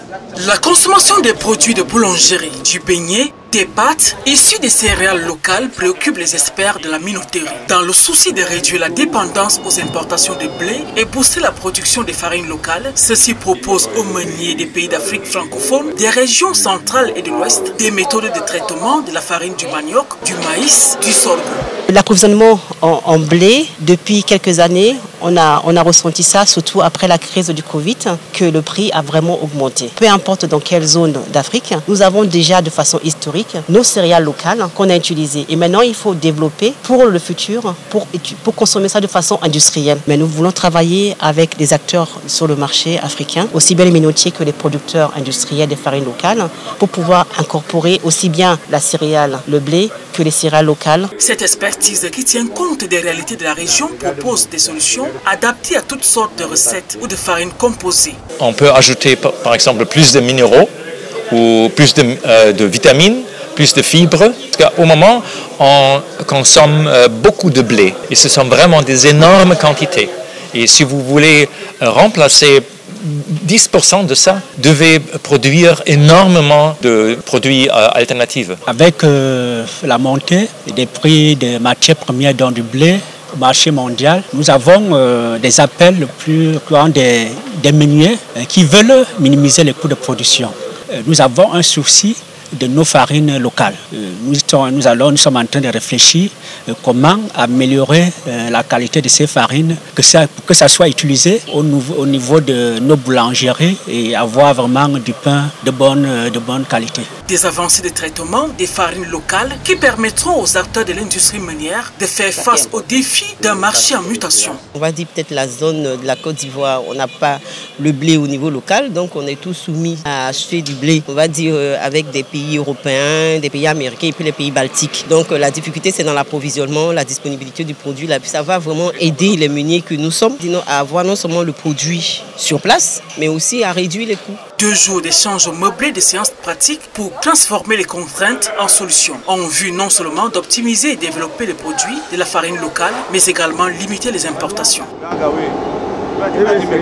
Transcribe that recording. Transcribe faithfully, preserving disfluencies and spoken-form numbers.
La consommation des produits de boulangerie, du beignet, des pâtes issues des céréales locales préoccupe les experts de la minoterie. Dans le souci de réduire la dépendance aux importations de blé et booster la production des farines locales, ceux-ci proposent aux meuniers des pays d'Afrique francophone, des régions centrales et de l'Ouest, des méthodes de traitement de la farine du manioc, du maïs, du sorgho. L'approvisionnement en, en blé, depuis quelques années, on a, on a ressenti ça, surtout après la crise du Covid, que le prix a vraiment augmenté. Peu importe dans quelle zone d'Afrique, nous avons déjà de façon historique nos céréales locales qu'on a utilisées. Et maintenant, il faut développer pour le futur, pour, pour consommer ça de façon industrielle. Mais nous voulons travailler avec des acteurs sur le marché africain, aussi bien les minotiers que les producteurs industriels des farines locales, pour pouvoir incorporer aussi bien la céréale, le blé, que les céréales locales. Cette expertise qui tient compte des réalités de la région propose des solutions adaptées à toutes sortes de recettes ou de farines composées. On peut ajouter par exemple plus de minéraux ou plus de, euh, de vitamines, plus de fibres. Au moment, on consomme beaucoup de blé et ce sont vraiment des énormes quantités. Et si vous voulez remplacer dix pour cent de ça, devait produire énormément de produits euh, alternatifs. Avec euh, la montée des prix des matières premières dans du blé au marché mondial, nous avons euh, des appels plus grands des, des meuniers euh, qui veulent minimiser les coûts de production. Euh, nous avons un souci de nos farines locales. Nous, nous, allons, nous sommes en train de réfléchir euh, comment améliorer euh, la qualité de ces farines, que ça, que ça soit utilisé au niveau, au niveau de nos boulangeries et avoir vraiment du pain de bonne, de bonne qualité. Des avancées de traitement des farines locales qui permettront aux acteurs de l'industrie meunière de faire face aux défis d'un marché en mutation. On va dire peut-être la zone de la Côte d'Ivoire, on n'a pas le blé au niveau local, donc on est tous soumis à acheter du blé, on va dire euh, avec des pays européens, des pays américains et puis les pays baltiques. Donc la difficulté c'est dans l'approvisionnement, la disponibilité du produit. Là, ça va vraiment aider les meuniers que nous sommes à avoir non seulement le produit sur place, mais aussi à réduire les coûts. Deux jours d'échanges meublés de séances pratiques pour transformer les contraintes en solutions, en vue non seulement d'optimiser et développer les produits de la farine locale, mais également limiter les importations.